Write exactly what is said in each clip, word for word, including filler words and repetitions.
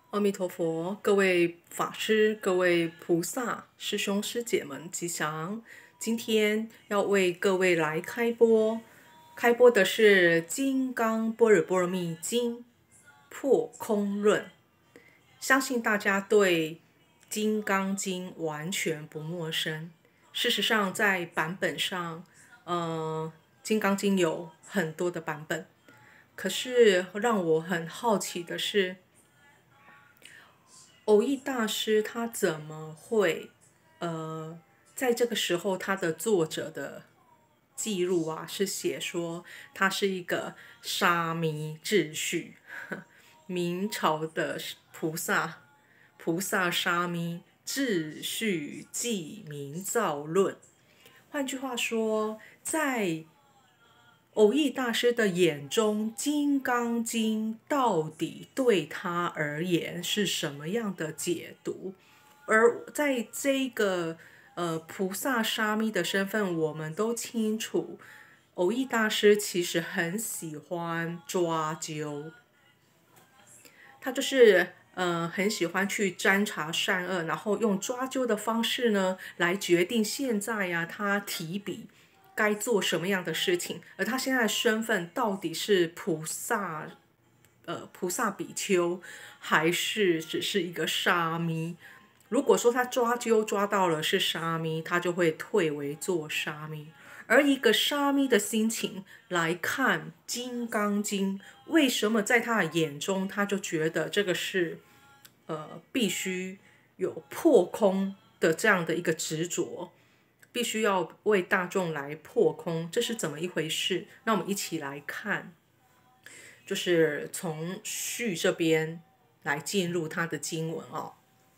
阿弥陀佛，各位法师、各位菩萨、师兄师姐们吉祥！今天要为各位来开播，开播的是《金刚般若波罗蜜经破空论》。相信大家对《金刚经》完全不陌生。事实上，在版本上，呃，《金刚经》有很多的版本。可是让我很好奇的是，蕅益大师他怎么会，呃，在这个时候他的作者的记录啊，是写说他是一个沙弥秩序，明朝的菩萨，菩萨沙弥秩序记明造论。换句话说，在蕅益大师的眼中，《金刚经》到底对他而言是什么样的解读？而在这个呃菩萨沙弥的身份，我们都清楚，蕅益大师其实很喜欢抓阄，他就是呃很喜欢去瞻察善恶，然后用抓阄的方式呢来决定现在呀、啊、他提笔该做什么样的事情，而他现在的身份到底是菩萨，呃，菩萨比丘，还是只是一个沙弥？如果说他抓阄抓到了是沙弥，他就会退为做沙弥。而一个沙弥的心情来看《金刚经》，为什么在他的眼中，他就觉得这个是呃必须有破空的这样的一个执着？必须要为大众来破空，这是怎么一回事？那我们一起来看，就是从序这边来进入他的经文哦。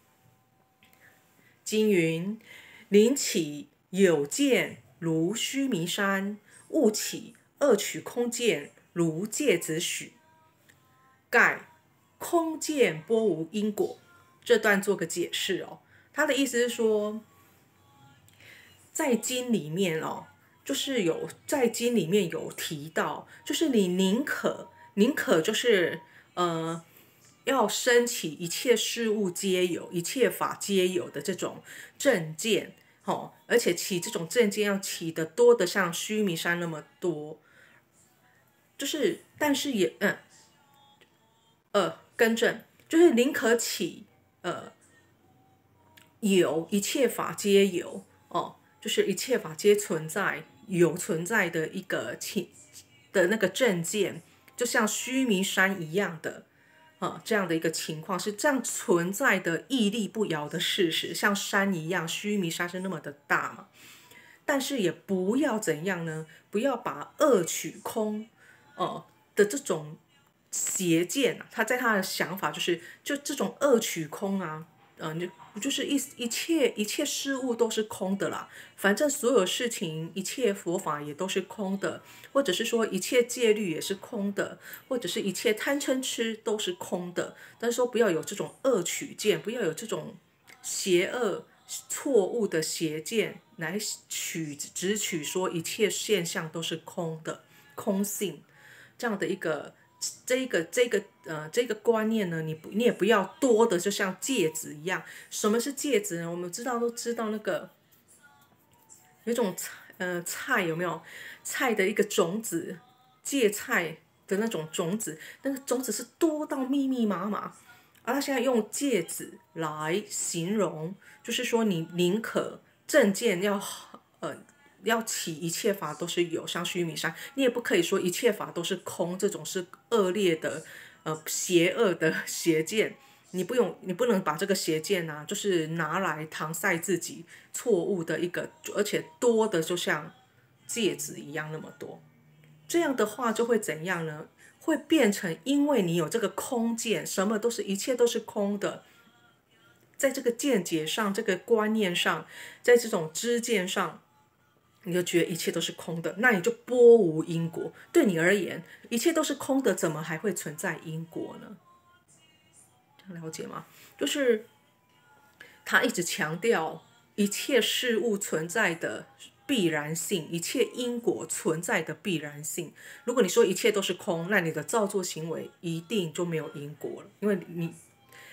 经云：临起有见如须弥山，悟起恶取空见如芥子许。盖空见波无因果。这段做个解释哦，他的意思是说，在经里面哦，就是有在经里面有提到，就是你宁可宁可就是呃，要升起一切事物皆有、一切法皆有的这种正见，哦，而且起这种正见要起得多的像须弥山那么多，就是但是也嗯呃更正，就是宁可起呃有一切法皆有哦。就是一切法皆存在，有存在的一个的那个正见，就像须弥山一样的啊，这样的一个情况是这样存在的屹立不摇的事实，像山一样，须弥山是那么的大嘛。但是也不要怎样呢？不要把恶取空哦、呃、的这种邪见啊，他在他的想法就是，就这种恶取空啊，嗯、呃，就就是一一切一切事物都是空的啦，反正所有事情，一切佛法也都是空的，或者是说一切戒律也是空的，或者是一切贪嗔痴都是空的。但是说不要有这种恶取见，不要有这种邪恶错误的邪见来取只取说一切现象都是空的空性这样的一个。这个这个呃这个观念呢，你不你也不要多的，就像芥子一样。什么是芥子呢？我们知道都知道那个有一种菜呃菜有没有菜的一个种子，芥菜的那种种子，那个种子是多到密密麻麻。而他现在用芥子来形容，就是说你宁可正见要呃。要起一切法都是有，像须弥山，你也不可以说一切法都是空，这种是恶劣的、呃邪恶的邪见。你不用，你不能把这个邪见啊，就是拿来搪塞自己错误的一个，而且多的就像芥子一样那么多。这样的话就会怎样呢？会变成因为你有这个空见，什么都是一切都是空的，在这个见解上、这个观念上，在这种知见上。你就觉得一切都是空的，那你就波无因果。对你而言，一切都是空的，怎么还会存在因果呢？了解吗？就是他一直强调一切事物存在的必然性，一切因果存在的必然性。如果你说一切都是空，那你的造作行为一定就没有因果了，因为你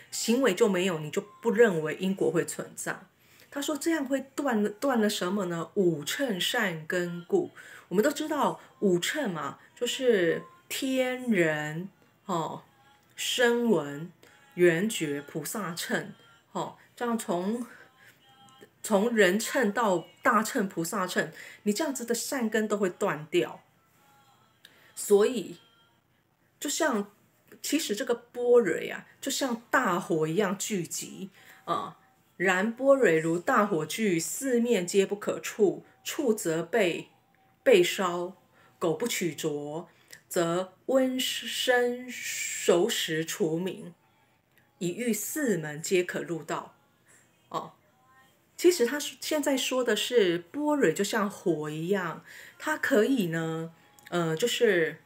行为就没有，你就不认为因果会存在。他说这样会断了断了什么呢？五乘善根故。我们都知道五乘嘛，就是天人哦、声闻、缘觉、菩萨乘，哦，这样从从人乘到大乘、菩萨乘，你这样子的善根都会断掉。所以，就像其实这个般若啊，就像大火一样聚集啊、呃，燃般若如大火炬，四面皆不可触，触则被被烧，苟不取着，则温身熟食除名，以欲四门皆可入道。哦，其实他现在说的是般若就像火一样，它可以呢，呃，就是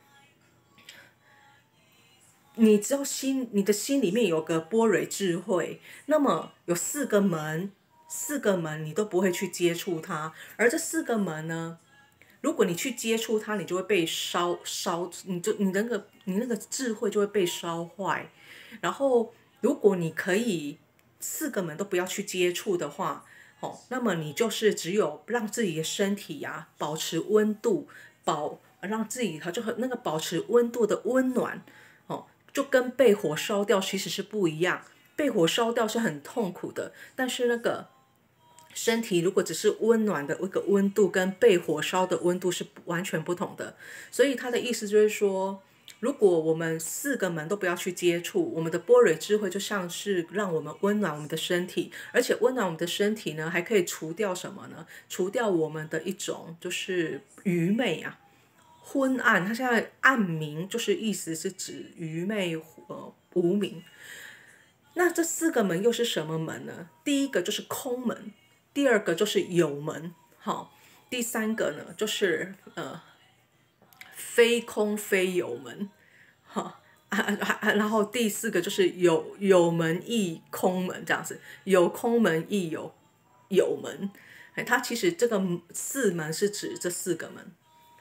你只要心，你的心里面有个般若智慧，那么有四个门，四个门你都不会去接触它，而这四个门呢，如果你去接触它，你就会被烧烧，你就你那个你那个智慧就会被烧坏。然后，如果你可以四个门都不要去接触的话，哦，那么你就是只有让自己的身体呀、啊、保持温度，保让自己它就很那个保持温度的温暖，哦，就跟被火烧掉其实是不一样。被火烧掉是很痛苦的，但是那个身体如果只是温暖的一个温度，跟被火烧的温度是完全不同的。所以他的意思就是说，如果我们四个门都不要去接触，我们的般若智慧就像是让我们温暖我们的身体，而且温暖我们的身体呢，还可以除掉什么呢？除掉我们的一种就是愚昧啊。昏暗，它现在暗明，就是意思是指愚昧呃无明。那这四个门又是什么门呢？第一个就是空门，第二个就是有门，好，第三个呢就是呃非空非有门，哈啊啊，然后第四个就是有有门亦空门这样子，有空门亦有有门，哎，它其实这个四门是指这四个门。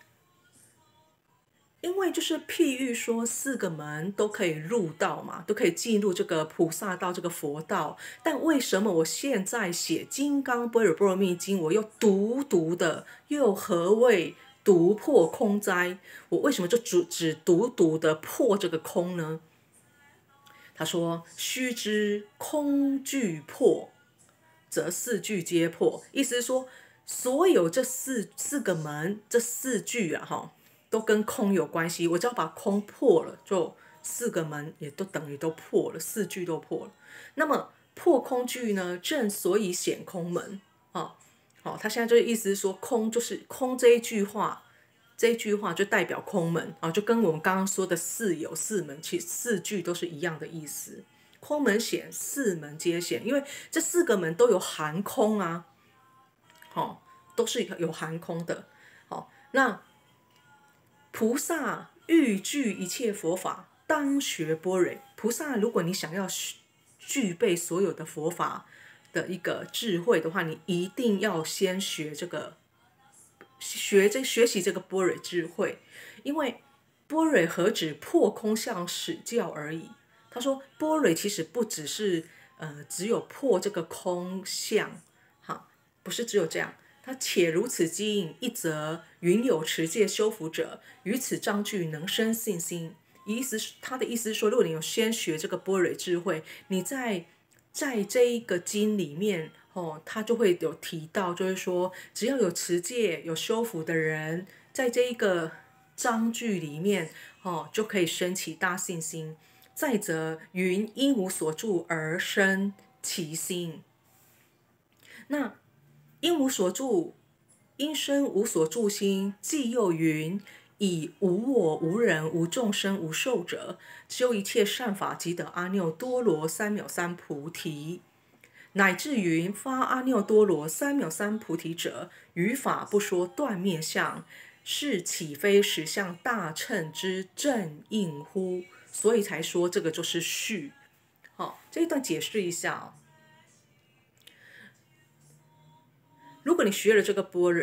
因为就是譬喻说四个门都可以入道嘛，都可以进入这个菩萨道、这个佛道。但为什么我现在写《金刚般若波罗蜜经》，我又独独的又何谓独破空灾？我为什么就只只独独的破这个空呢？他说：须知空具破，则四句皆破。意思是说，所有这四四个门，这四句啊，哈。都跟空有关系，我只要把空破了，就四个门也都等于都破了，四句都破了。那么破空句呢，正所以显空门啊。好、哦，他现在就是意思是说，空就是空这一句话，这一句话就代表空门啊，就跟我们刚刚说的四有四门，其实四句都是一样的意思。空门显，四门皆显，因为这四个门都有含空啊，好、哦，都是有含空的。好、哦，那。菩萨欲具一切佛法，当学般若。菩萨，如果你想要具备所有的佛法的一个智慧的话，你一定要先学这个，学这学习这个般若智慧。因为般若何止破空相使教而已？他说，般若其实不只是呃只有破这个空相，哈，不是只有这样。他且如此经，一则云有持戒修福者，于此章句能生信心。意思是他的意思是说，如果你有先学这个般若智慧，你在在这一个经里面哦，他就会有提到，就是说，只要有持戒、有修福的人，在这一个章句里面哦，就可以升起大信心。再则云因无所住而生其心，那。因无所住，因生无所住心，既又云以无我无人无众生无寿者，修一切善法即得阿耨多罗三藐三菩提。乃至云发阿耨多罗三藐三菩提者，于法不说断灭相，是岂非实相大乘之正应乎？所以才说这个就是序。好，这一段解释一下哦。如果你学了这个般若，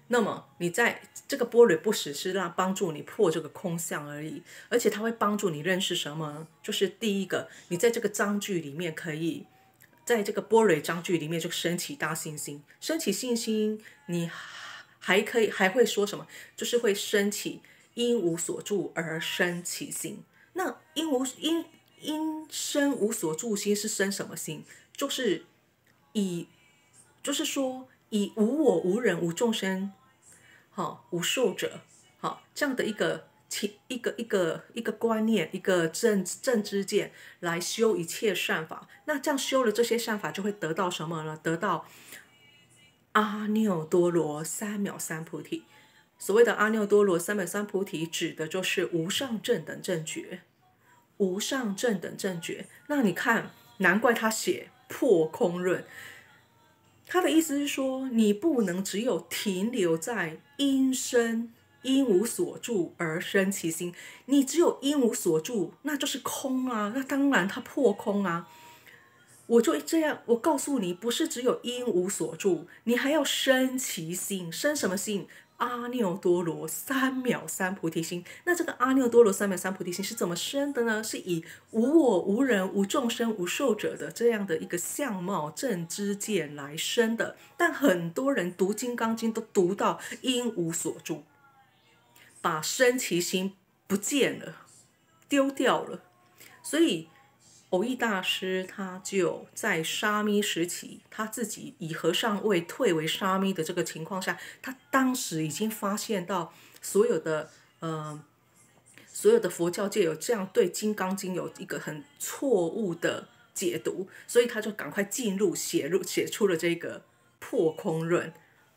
那么你在这个般若不实是让帮助你破这个空相而已，而且它会帮助你认识什么呢？就是第一个，你在这个章句里面可以，在这个般若章句里面就升起大信心，升起信心，你还可以还会说什么？就是会升起因无所住而生其心。那因无因因生无所住心是生什么心？就是以就是说以无我无人无众生，好无受者，好这样的一个一个一个一个观念，一个正正知见来修一切善法。那这样修了这些善法，就会得到什么呢？得到阿耨多罗三藐三菩提。所谓的阿耨多罗三藐三菩提，指的就是无上正等正觉。无上正等正觉，那你看，难怪他写破空论。他的意思是说，你不能只有停留在因生因无所住而生其心，你只有因无所住，那就是空啊，那当然它破空啊。我就这样，我告诉你，不是只有因无所住，你还要生其心，生什么心？阿耨多罗三藐三菩提心。那这个阿耨多罗三藐三菩提心是怎么生的呢？是以无我无人无众生无寿者的这样的一个相貌正知见来生的。但很多人读金刚经都读到因无所住，把生其心不见了，丢掉了。所以藕益大师他就在沙弥时期，他自己以和尚位退为沙弥的这个情况下，他当时已经发现到所有的呃所有的佛教界有这样对《金刚经》有一个很错误的解读，所以他就赶快进入写入写出了这个破空论。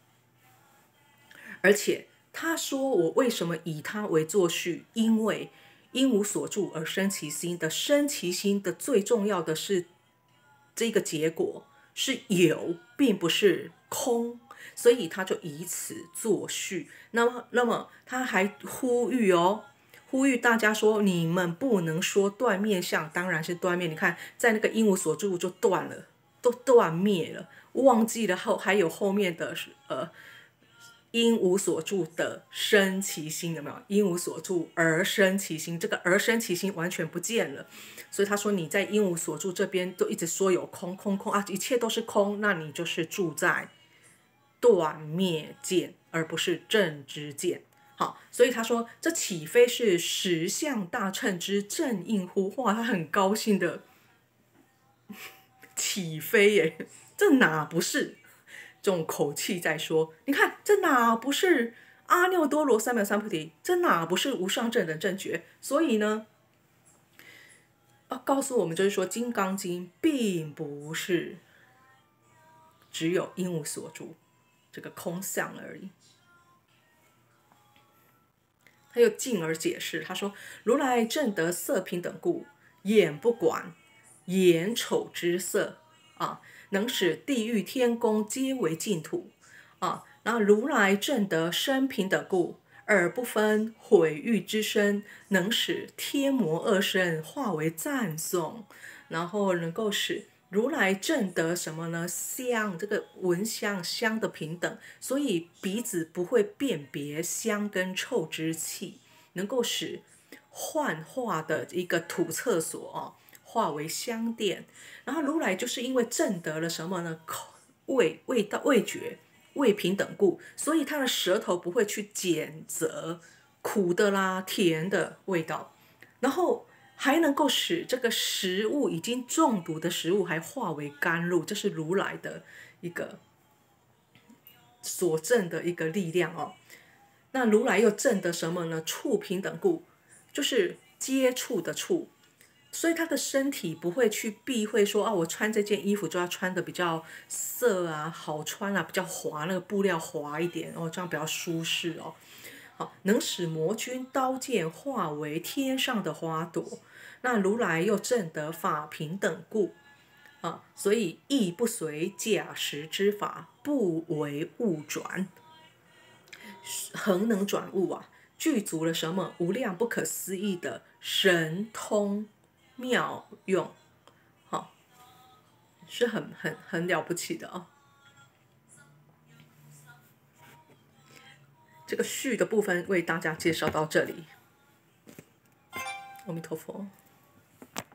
而且他说，我为什么以他为作序？因为因无所住而生其心的生其心的最重要的是这个结果是有，并不是空，所以他就以此作序。那么，那么他还呼吁哦，呼吁大家说，你们不能说断灭相，当然是断灭。你看，在那个因无所住就断了，都断灭了，忘记了后还有后面的呃。因无所住的生其心，有没有？因无所住而生其心，这个而生其心完全不见了。所以他说，你在因无所住这边都一直说有空空空啊，一切都是空，那你就是住在断灭见，而不是正知见。好，所以他说，这岂非是实相大乘之正应乎？哇，他很高兴的，岂非耶？这哪不是？这种口气在说，你看这哪不是阿耨多罗三藐三菩提，这哪不是无上正等正觉？所以呢，要告诉我们就是说，《金刚经》并不是只有因无所住这个空相而已。他又进而解释，他说：如来正得色平等故，眼不管眼丑之色啊。能使地狱天宫皆为净土啊！然后如来正得身平等故，耳不分毁誉之声，能使天魔恶声化为赞颂，然后能够使如来正得什么呢？香，这个闻香香的平等，所以鼻子不会辨别香跟臭之气，能够使幻化的一个土厕所啊。化为香殿，然后如来就是因为证得了什么呢？口味味道味觉味平等故，所以他的舌头不会去拣择苦的啦、甜的味道，然后还能够使这个食物已经中毒的食物还化为甘露，这是如来的一个所证的一个力量哦。那如来又证得什么呢？触平等故，就是接触的触。所以他的身体不会去避讳说啊，我穿这件衣服就要穿的比较色啊，好穿啊，比较滑，那个布料滑一点哦，这样比较舒适哦。好，能使魔君刀剑化为天上的花朵。那如来又证得法平等故啊，所以亦不随假实之法，不为物转，恒能转物啊，具足了什么无量不可思议的神通妙用，好，是很很很了不起的哦。 这个序的部分为大家介绍到这里。阿弥陀佛。